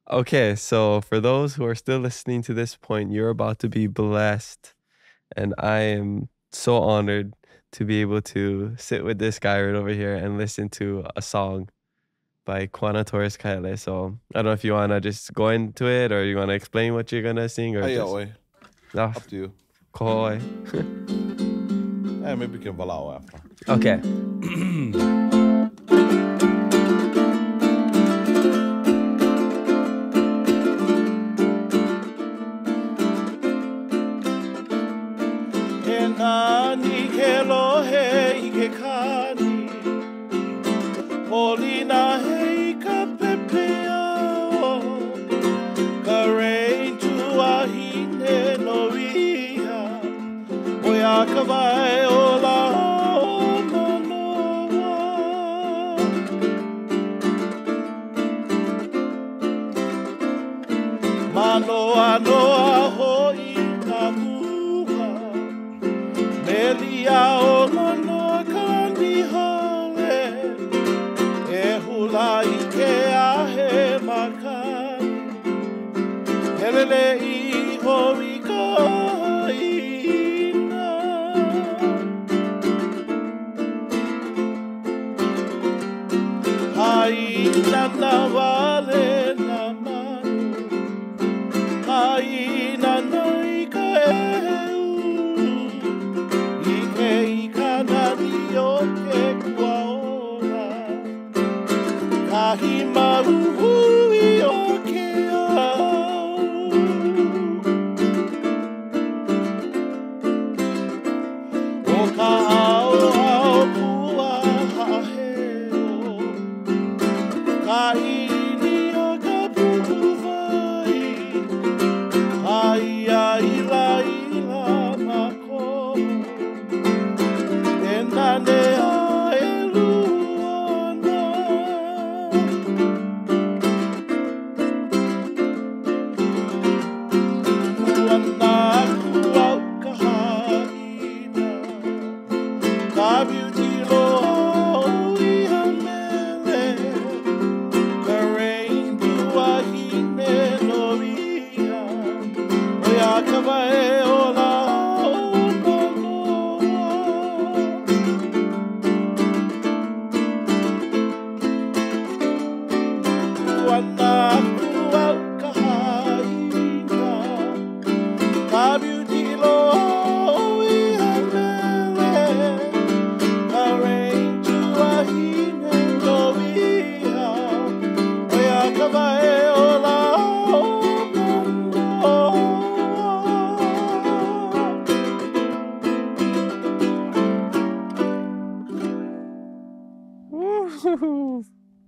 Okay, so for those who are still listening to this point, you're about to be blessed. And I am so honored to be able to sit with this guy right over here and listen to a song by Kuana Torres Kahele. So I don't know if you want to just go into it or you want to explain what you're going to sing or Hey, just... oi. No, Up to you. kohoi. Maybe we can valao after. Okay. Nani ke lohe I ke kani Polina hei ka pepea o Ka rei tuahine no iha Oi a ka vai o la o manoa Manoa noa hoi ka muha Melia o lono kani hale E hula I ke ahe makani Helele I hoi ka ina Haina na wale na manu Haina na I ka Kahi maruhui o ke au O ka au au pua haheo Ka ini o ka puhuvai Ai ai la ila mako E nane a e luana Kuana kuau ka haina Ka beauty lo I hamele Ka rain tuahine no iha Oi a ka vai o la o manoa Kuana kuau ka haina Ka beauty lo I hamele Ka rain tuahine no iha Oi a ka vai o la o manoa Woo.